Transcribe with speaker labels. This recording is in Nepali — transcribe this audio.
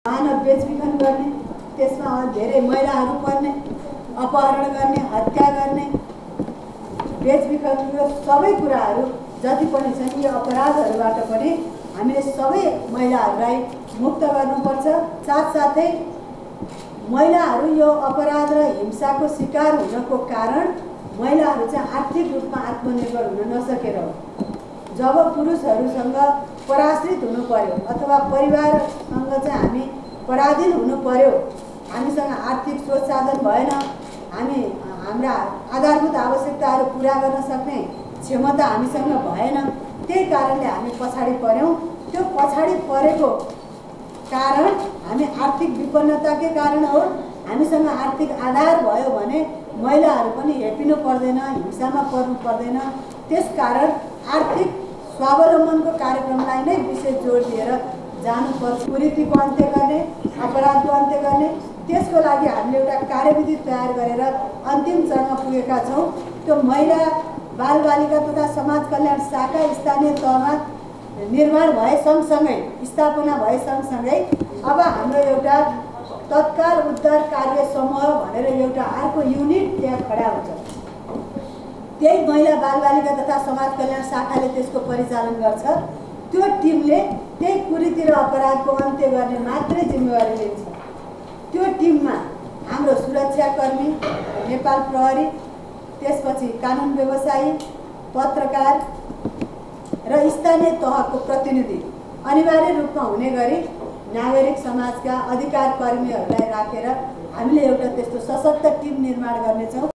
Speaker 1: मानव बेचबिखन गर्ने, त्यसमा धेरै महिलाहरू पर्ने, अपहरण गर्ने, हत्या गर्ने, बेचबिखन, यो सबै कुराहरू जति पनि छन् यो अपराधहरूबाट पनि हामीले सबै महिलाहरूलाई मुक्त गर्नुपर्छ। साथसाथै महिलाहरू यो अपराध र हिंसाको शिकार हुनको कारण महिलाहरू चाहिँ आर्थिक रूपमा आत्मनिर्भर हुन नसकेर हो। जब पुरुषहरूसँग पराश्रित हुनु पर्यो अथवा परिवारसँग चाहिँ हामी पराधीन हुनु पर्यो, हामीसँग आर्थिक स्रोत साधन भएन, हामी हाम्रा आधारभूत आवश्यकताहरू पुरा गर्न सक्ने क्षमता हामीसँग भएन, त्यही कारणले हामी पछाडि पर्यौँ। त्यो पछाडि परेको कारण हामी आर्थिक विपन्नताकै कारण हो। हामीसँग आर्थिक आधार भयो भने महिलाहरू पनि हेपिनु पर्दैन, हिंसामा पर्नु पर्दैन। त्यसकारण आर्थिक स्वावलम्बनको कार्यक्रमलाई नै विशेष जोड दिएर जानुपर्छ। कुरीतिको अन्त्य गर्ने, अपराधको अन्त्य गर्ने, त्यसको लागि हामीले एउटा कार्यविधि तयार गरेर अन्तिम चरणमा पुगेका छौँ। त्यो महिला बालबालिका तथा समाज कल्याण शाखा स्थानीय तहमा निर्माण भए सँगसँगै, स्थापना भए सँगसँगै अब हाम्रो एउटा तत्काल उद्धार कार्य समूह भनेर एउटा अर्को युनिट त्यहाँ खडा हुन्छ। त्यही महिला बालबालिका तथा समाज कल्याण शाखाले त्यसको परिचालन गर्छ। त्यो टिमले त्यही कुरीति र अपराधको अन्त्य गर्ने मात्रै जिम्मेवारी लिन्छ। त्यो टिममा हाम्रो सुरक्षाकर्मी, नेपाल प्रहरी, त्यसपछि कानुन व्यवसायी, पत्रकार र स्थानीय तहको प्रतिनिधि अनिवार्य रूपमा हुने गरी नागरिक समाजका अधिकार कर्मीहरूलाई राखेर हामीले एउटा त्यस्तो सशक्त टिम निर्माण गर्नेछौँ।